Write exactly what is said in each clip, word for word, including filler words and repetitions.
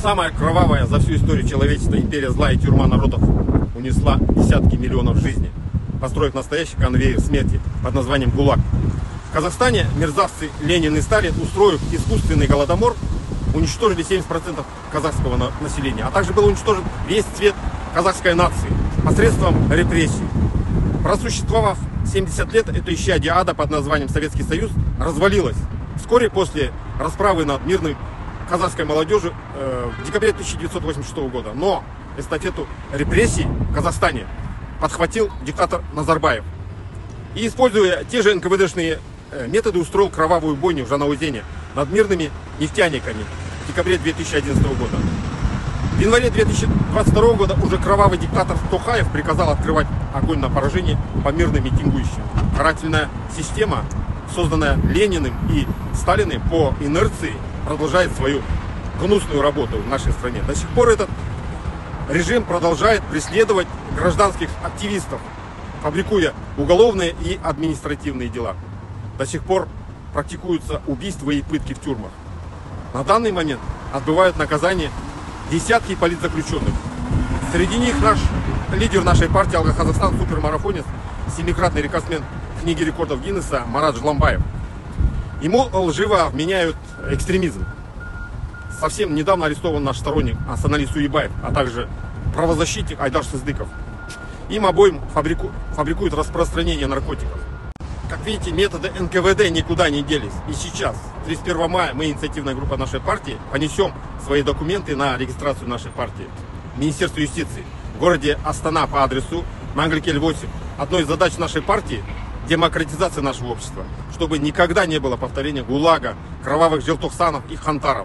Самая кровавая за всю историю человечества империя зла и тюрьма народов унесла десятки миллионов жизней, построив настоящий конвейер смерти под названием ГУЛАГ. В Казахстане мерзавцы Ленин и Сталин, устроив искусственный голодомор, уничтожили семьдесят процентов казахского населения, а также был уничтожен весь цвет казахской нации посредством репрессий. Просуществовав семьдесят лет, это исчадие ада под названием Советский Союз развалилось. Вскоре после расправы над мирной казахской молодежью э, в декабре тысяча девятьсот восемьдесят шестого года. Но эстафету репрессий в Казахстане подхватил диктатор Назарбаев. И, используя те же эн ка вэ дэшные методы, устроил кровавую бойню в Жанаузене над мирными нефтяниками в декабре две тысячи одиннадцатого года. В январе две тысячи двадцать второго года уже кровавый диктатор Тохаев приказал открывать огонь на поражение по мирным митингующим. Карательная система, созданная Лениным и Сталиным, по инерции продолжает свою гнусную работу в нашей стране. До сих пор этот режим продолжает преследовать гражданских активистов, фабрикуя уголовные и административные дела. До сих пор практикуются убийства и пытки в тюрьмах. На данный момент отбывают наказание десятки политзаключенных. Среди них наш лидер нашей партии Алга Казахстан, супермарафонец, семикратный рекордсмен книги рекордов Гиннесса Марат Жламбаев. Ему лживо вменяют экстремизм. Совсем недавно арестован наш сторонник Асанали Суебаев, а также правозащитник Айдар Сыздыков. Им обоим фабрику... фабрикуют распространение наркотиков. Как видите, методы эн ка вэ дэ никуда не делись. И сейчас, тридцать первого мая, мы, инициативная группа нашей партии, понесем свои документы на регистрацию нашей партии в Министерство юстиции в городе Астана по адресу Мангликель восемь. Одной из задач нашей партии – демократизация нашего общества, чтобы никогда не было повторения ГУЛАГа, кровавых желтохсанов и хантаров,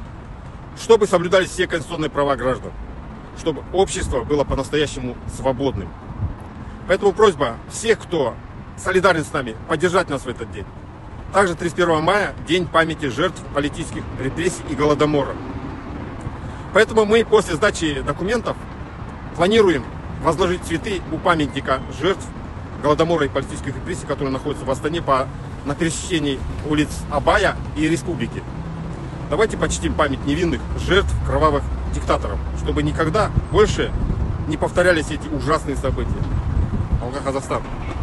чтобы соблюдались все конституционные права граждан, чтобы общество было по-настоящему свободным. Поэтому просьба всех, кто солидарен с нами, поддержать нас в этот день. Также тридцать первого мая – день памяти жертв политических репрессий и голодомора. Поэтому мы после сдачи документов планируем возложить цветы у памятника жертв голодомора и политических репрессий, которые находятся в Астане по, на пересечении улиц Абая и Республики. Давайте почтим память невинных жертв кровавых диктаторов, чтобы никогда больше не повторялись эти ужасные события. Алга Казахстан.